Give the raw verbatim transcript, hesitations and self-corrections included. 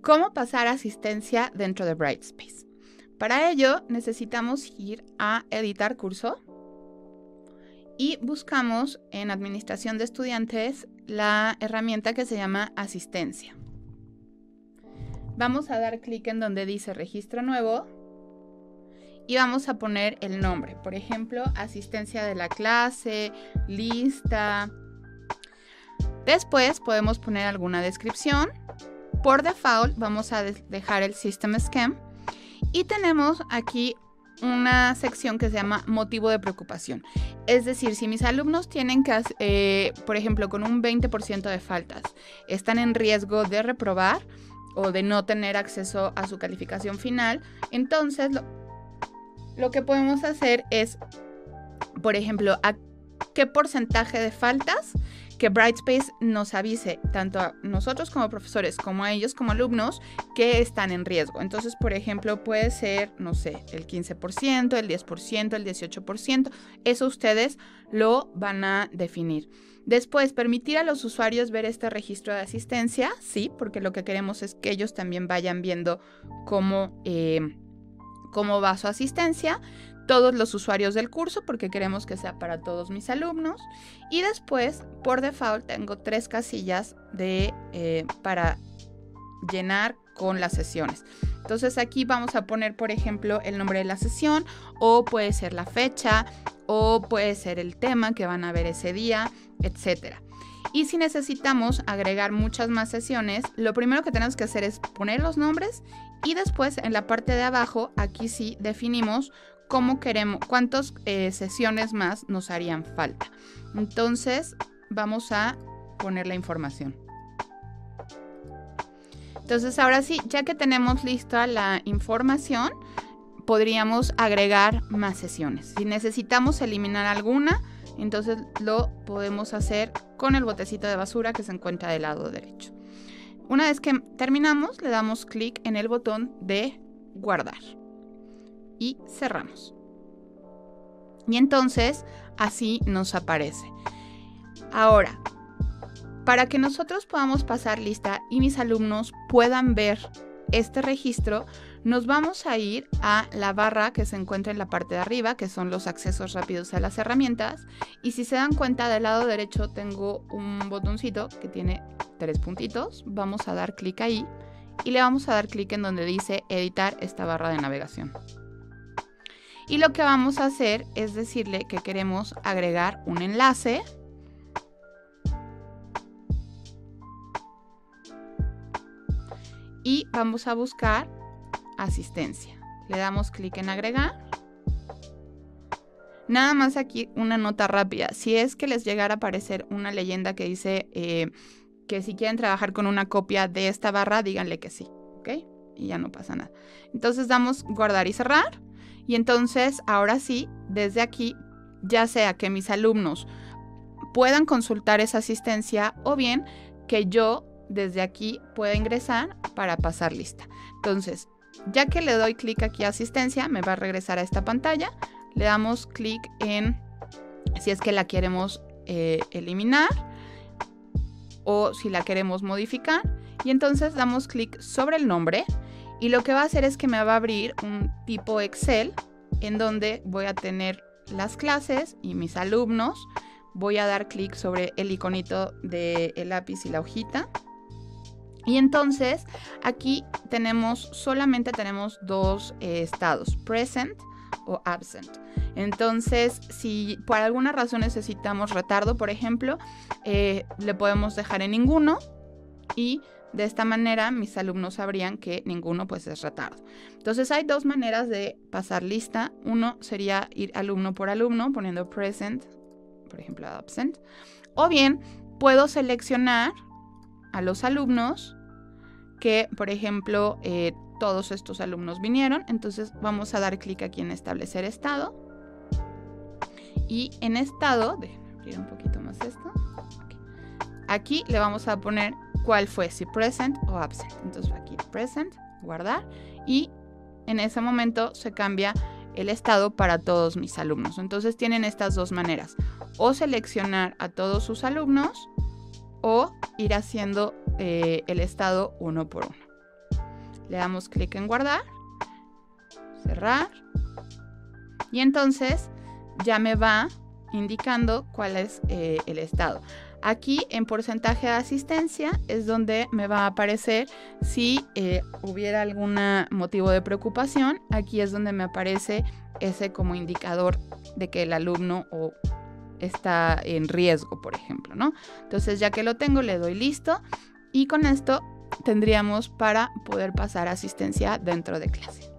¿Cómo pasar asistencia dentro de Brightspace? Para ello necesitamos ir a editar curso y buscamos en administración de estudiantes la herramienta que se llama asistencia. Vamos a dar clic en donde dice registro nuevo y vamos a poner el nombre, por ejemplo, asistencia de la clase, lista. Después podemos poner alguna descripción. Por default vamos a dejar el System Scheme y tenemos aquí una sección que se llama motivo de preocupación. Es decir, si mis alumnos tienen que, eh, por ejemplo, con un veinte por ciento de faltas, están en riesgo de reprobar o de no tener acceso a su calificación final, entonces lo, lo que podemos hacer es, por ejemplo, a qué porcentaje de faltas que Brightspace nos avise tanto a nosotros como profesores como a ellos como alumnos que están en riesgo. Entonces, por ejemplo, puede ser, no sé, el quince por ciento, el diez por ciento, el dieciocho por ciento. Eso ustedes lo van a definir. Después, permitir a los usuarios ver este registro de asistencia, sí, porque lo que queremos es que ellos también vayan viendo cómo, eh, cómo va su asistencia. Todos los usuarios del curso, porque queremos que sea para todos mis alumnos. Y después, por default, tengo tres casillas de, eh, para llenar con las sesiones. Entonces aquí vamos a poner, por ejemplo, el nombre de la sesión, o puede ser la fecha, o puede ser el tema que van a ver ese día, etcétera. Y si necesitamos agregar muchas más sesiones, lo primero que tenemos que hacer es poner los nombres y después en la parte de abajo, aquí sí definimos cómo queremos, cuántas eh, sesiones más nos harían falta. Entonces vamos a poner la información. Entonces ahora sí, ya que tenemos lista la información, podríamos agregar más sesiones. Si necesitamos eliminar alguna, entonces lo podemos hacer con el botecito de basura que se encuentra del lado derecho. Una vez que terminamos, le damos clic en el botón de guardar y cerramos. Y entonces así nos aparece. Ahora, para que nosotros podamos pasar lista y mis alumnos puedan ver este registro, nos vamos a ir a la barra que se encuentra en la parte de arriba, que son los accesos rápidos a las herramientas. Y si se dan cuenta, del lado derecho tengo un botoncito que tiene tres puntitos. Vamos a dar clic ahí y le vamos a dar clic en donde dice editar esta barra de navegación. Y lo que vamos a hacer es decirle que queremos agregar un enlace. Y vamos a buscar asistencia. Le damos clic en agregar. Nada más aquí una nota rápida. Si es que les llegara a aparecer una leyenda que dice eh, que si quieren trabajar con una copia de esta barra, díganle que sí, ¿ok? Y ya no pasa nada. Entonces damos guardar y cerrar. Y entonces, ahora sí, desde aquí, ya sea que mis alumnos puedan consultar esa asistencia o bien que yo desde aquí pueda ingresar para pasar lista. Entonces, ya que le doy clic aquí a asistencia, me va a regresar a esta pantalla. Le damos clic en si es que la queremos eh, eliminar o si la queremos modificar. Y entonces damos clic sobre el nombre. Y lo que va a hacer es que me va a abrir un tipo Excel en donde voy a tener las clases y mis alumnos. Voy a dar clic sobre el iconito del lápiz y la hojita. Y entonces aquí tenemos, solamente tenemos dos eh, estados, present o absent. Entonces, si por alguna razón necesitamos retardo, por ejemplo, eh, le podemos dejar en ninguno y de esta manera mis alumnos sabrían que ninguno pues es retardo. Entonces hay dos maneras de pasar lista. Uno sería ir alumno por alumno poniendo present, por ejemplo absent. O bien puedo seleccionar a los alumnos que, por ejemplo, eh, todos estos alumnos vinieron. Entonces vamos a dar clic aquí en establecer estado. Y en estado, déjenme abrir un poquito más esto. Okay. Aquí le vamos a poner cuál fue, si present o absent. Entonces aquí present, guardar, y en ese momento se cambia el estado para todos mis alumnos. Entonces tienen estas dos maneras, o seleccionar a todos sus alumnos o ir haciendo eh, el estado uno por uno. Le damos clic en guardar, cerrar, y entonces ya me va indicando cuál es eh, el estado. Aquí en porcentaje de asistencia es donde me va a aparecer si eh, hubiera algún motivo de preocupación. Aquí es donde me aparece ese como indicador de que el alumno o está en riesgo, por ejemplo, ¿no? Entonces, ya que lo tengo, le doy listo y con esto tendríamos para poder pasar asistencia dentro de clase.